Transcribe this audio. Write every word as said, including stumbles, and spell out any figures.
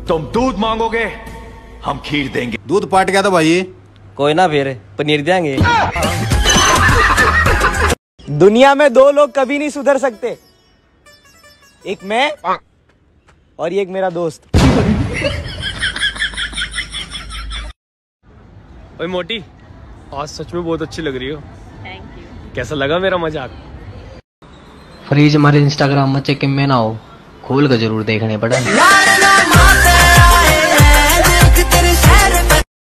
तुम दूध मांगोगे, हम खीर देंगे। दूध पाट गया तो भाई कोई ना, फिर पनीर देंगे। दुनिया में दो लोग कभी नहीं सुधर सकते, एक मैं और एक मेरा दोस्त। ओए मोटी, आज सच में बहुत अच्छी लग रही हो। Thank you. कैसा लगा मेरा मजाक? फ्रीज हमारे इंस्टाग्राम में चेक में ना हो, खोल कर जरूर देखने पड़ा।